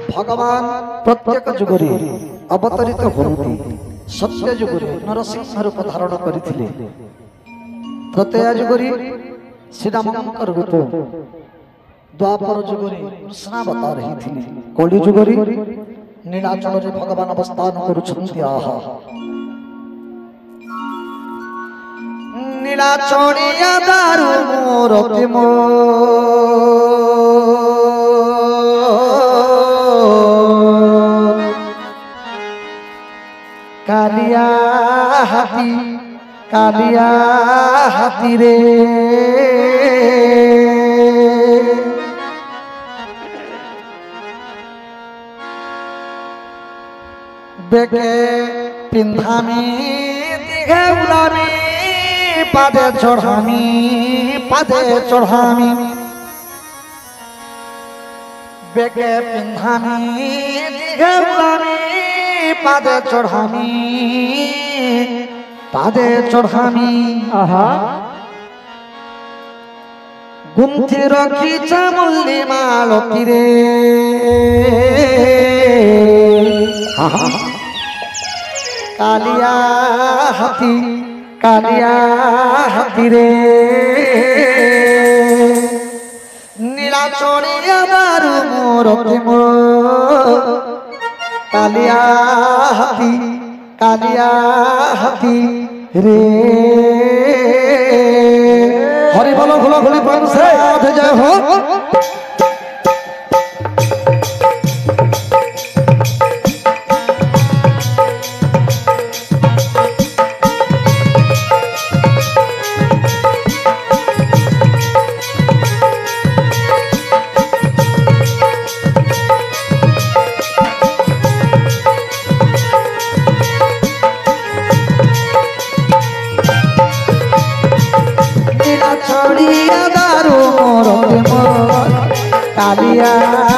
भगवान प्रत्येक जुगरे अवतरित होती सत्य जुगरे नरसिंह रूप धारण करथिले त्रैतया जुगरे श्रीरामकर रूप द्वापर जुगरे कृष्णावतार होइथिले कलि जुगरे नीलाचल रे भगवान अवस्थान करुछन्ति आहा नीलाचलिया दारु मोर प्रेम कालिया हाथी रे बेके पिंधामी दिघे उलामी पादे चढ़ामी बेके पिंधामी दिघे उलामी पादे चढ़ामी आहा गुंथि रखी चामुल्ली मालती रे कालिया हाथी रे नीलाचलिया दारु मोर प्रेम कालिया हाथी रे हरि बोलो भोलो भोली प्रभु से जय हो कालिया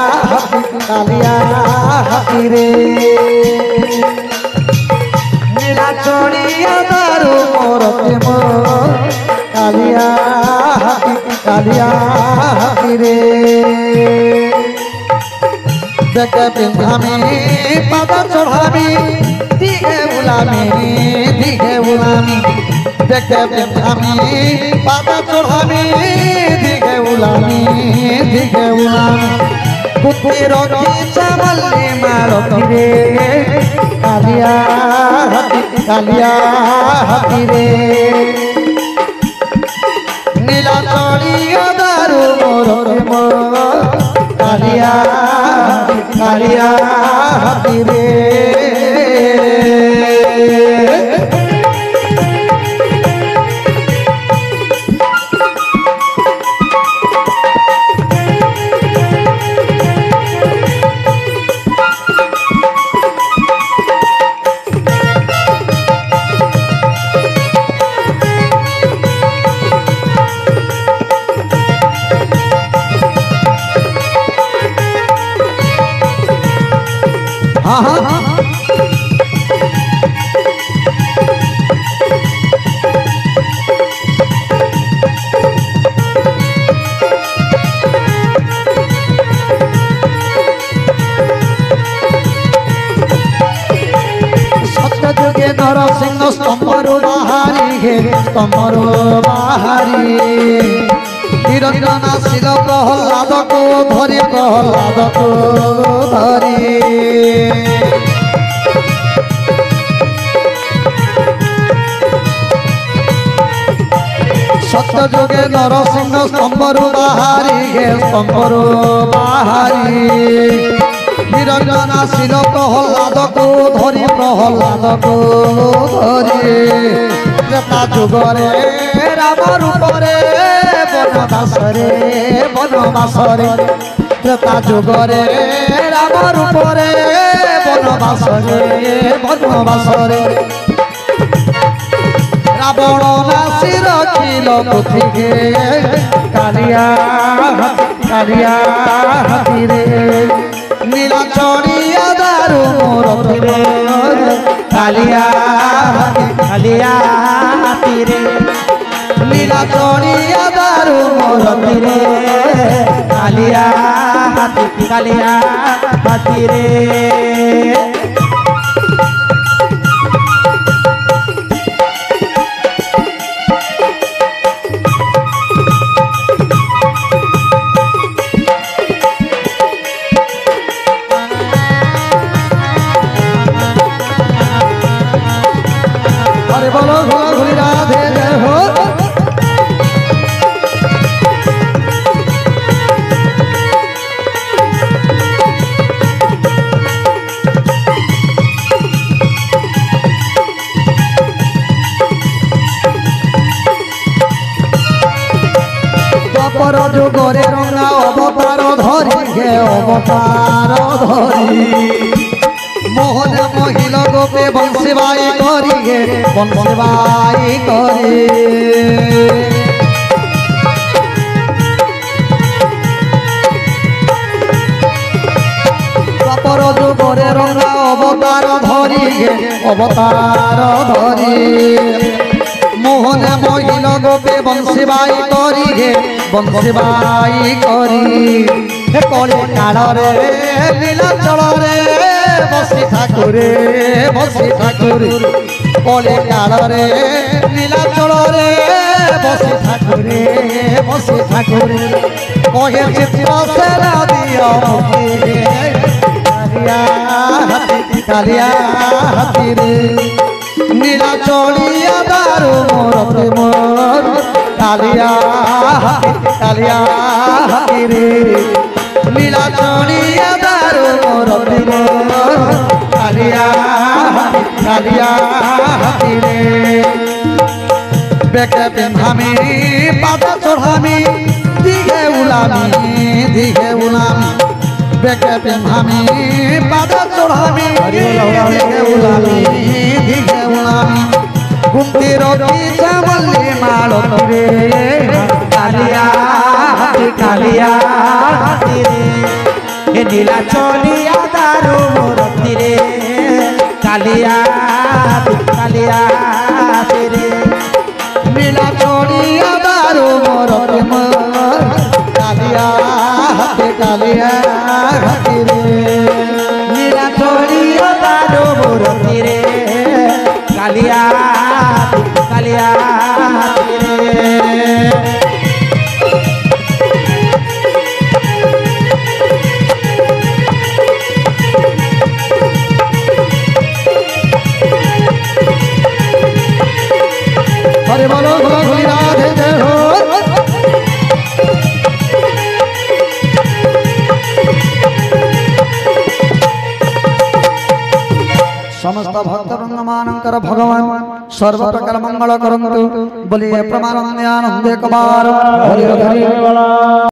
हाथी रे नीलाचलिया दारु मोर प्रेम कालिया हाथी रे देखे पिंधामी पाद चढ़ामी दिघे उलामी देखे पिंधामी पाद चढ़ामी दिघे उलामी कुत्ती रखी चामल्ली मालती रे कालिया हाथी रे नीलाचलिया दारु मोर प्रेम कालिया हाथी रे नरसिंह स्तंभरु बाहारी निरंजना शिल प्रहलाद को धरी सत्य जुगे नरसिंह स्तंभरु बाहारी निरंजना शिल प्रहलाद को धरी त्रेता जुगरे राम रूपरे बनवासरे त्रेता जुगरे राम रूपरे बनवासरे रावण नासी रखिल पृथ्वी कालिया हाथी रे नीलाचलिया दारु मोर प्रेम कालिया हाथी रे नीलाचलिया दारु दारू मोर रे कालिया हाथी रे अरे बोलो घोड़ा घोड़ी राधे जय हो द्वापर जुगरे रंगा अवतार धरी हे अवतार धरी मोहन महिल गोपे बंशीबाई करी गे बंशीबाई करी द्वापर जुगरे रंगा अवतार धरी गे अवतार धरी मोहन महिल गोपे बंशीबाई करी गे बंशीबाई करी हे कले काड़े नीलाचल रे बसी ठाकुरे कले काड़े नीलाचल रे बसी ठाकुरे कहे चित्र सेना दिया कालिया हाथी रे नीला चलिया दारू मोर मोर कालिया हाथी रे नीला चलिया दारू मोर मोर कालिया हाथी रे बेके पिंधामी पाद चढ़ामी दिघे उलामी बेके पिंधामी पाद चढ़ामी दिघे उलामी गुमती रोटी चावली मालती रे कालिया हाथी रे नीला चलिया दारू मोरती रे कालिया हाथी रे नीला चलिया दारू मोर मोर कालिया हाथी रे नीला चलिया दारू मोरती रे कालिया हाथी रे अरे बोलो घोड़ा घोड़ी राधे जय हो समस्त भक्त वृंद मानकर भगवान सर्व प्रकार मंगल करंतु बोलिए प्रमानंद आनंद कुमार हरि हरि